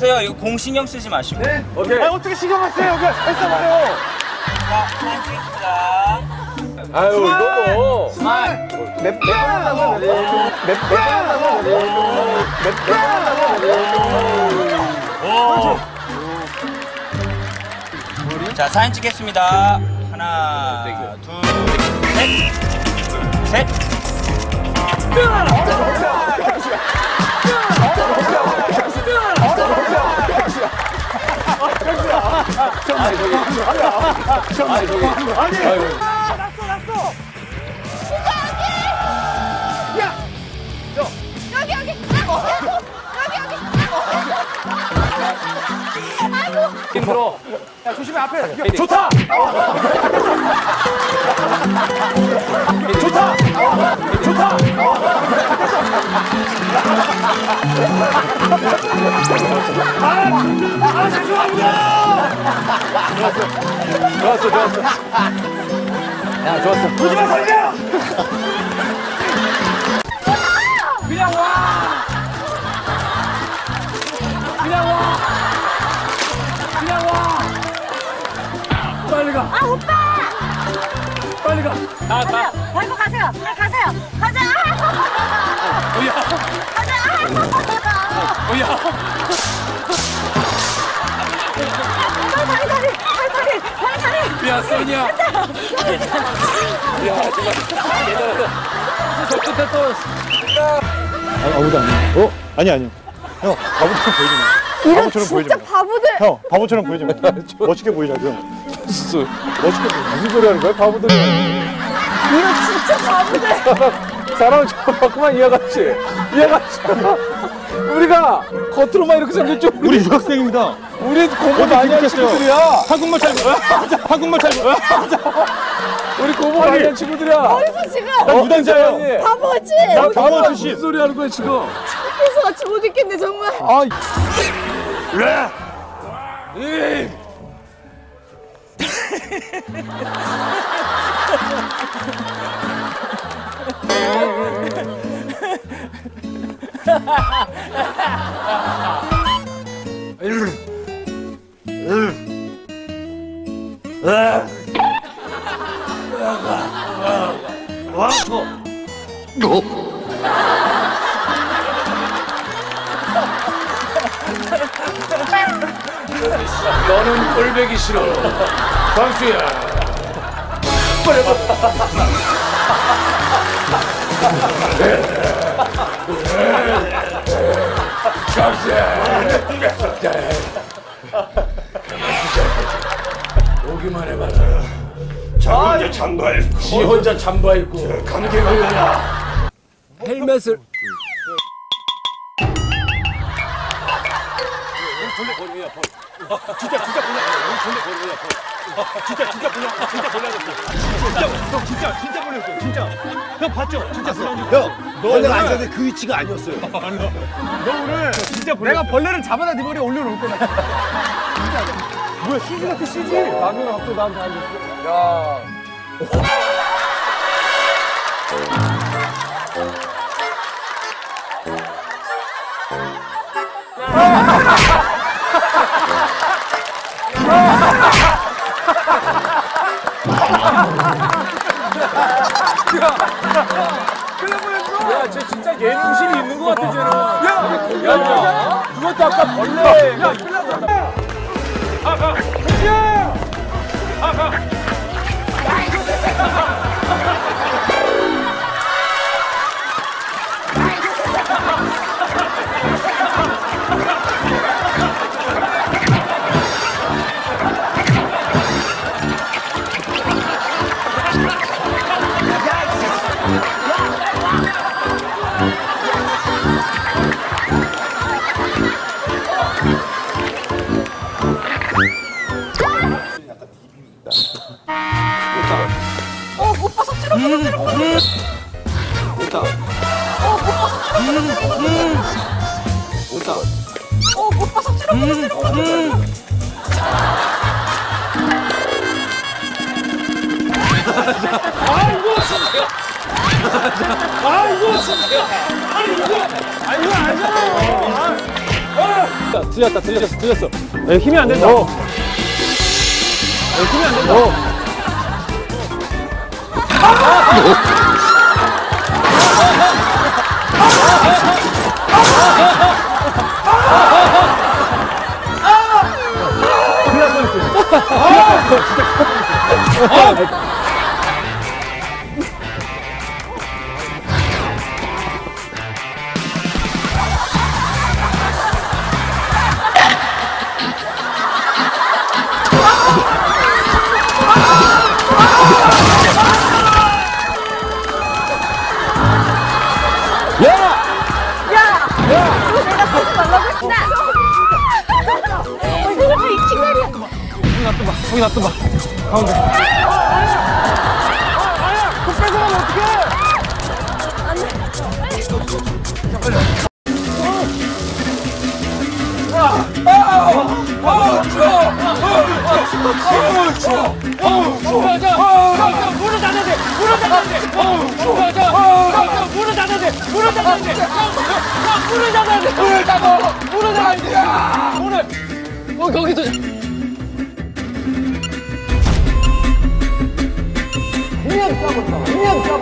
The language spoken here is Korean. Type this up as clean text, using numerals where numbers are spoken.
보세요. 이거 공 신경 쓰지 마시고. 네. 오케이. 아, 어떻게 신경을 써요? 여기 했어봐요. 자, 사진 찍겠습니다. 아유, 이거 뭐. 자, 사진 찍겠습니다. 하나, 둘, 셋. 셋. 힘들어. 야, 조심해, 앞에. 좋다! 좋다! 좋다! 죄송합니다! 좋았어, 좋았어. 야, 좋았어. 오지마, 살려! 그냥 와! 그냥 와! 그냥 와! 빨리 가! 아, 오빠! 빨리 가! 가! 버리고 가세요! 가세요! 가자! 오야! 가자! 오야! 다리! 야, 써니야! 야, 정말 대단하다. 저 끝에 떨어졌어. 아무도 안 해. 어? 아니요. 형, 바보처럼 보이지 마. 이런 진짜 바보들! 형, 바보처럼 보이지 마. 멋있게 보이자고요. 진짜. 멋있게 보이자. 무슨 소리 하는 거야, 바보들이? 이런 진짜 바보들! 사람을 처음 봤구만, 이해갔지? 이해갔지? 우리가 겉으로만 이렇게 생겼죠? 우리 유학생입니다. 우리 고모 아니야, 친구들이야. 한국말 잘 몰라. 한국말 잘 몰라. 우리 고모 아니야, 친구들이야. 어디서 지금? 나 무당자예요. 바보지? 나 바보 출신. 무슨 소리 하는 거야, 지금? 창피해서 같이 못 있겠네, 정말. 아, 너는 꼴배기 싫어. 광수야. 빨리 오기만 해봐라. 자 혼자 잠바 입고 지 혼자 잠바 입고 감기 걸려라. 헬멧을 형 봤죠? 진짜 형, 벌레가 앉았는데 그 위치가 아니었어요. 너 오늘 진짜 내가 벌레를 잡아다 네 머리에 올려놓을 거야. 뭐야, CG 같아, CG. 남이가 갑자기 나한테 앉았어. 야. 야, 쟤 진짜 예능실이 있는 것 같아, 쟤는. 야, 그것도 아까 벌레. 야, 큰일 났다. 오빠 섭취로 좋다. 좋다. 오빠 섭취로 아이고 진짜. 아이고 진짜. 아이고. 아이고 아니잖아요. 틀렸어. 힘이 안 된다. 힘이 안 된다. 내가 하지 말라고 했잖아. 그냥 싸고 있어.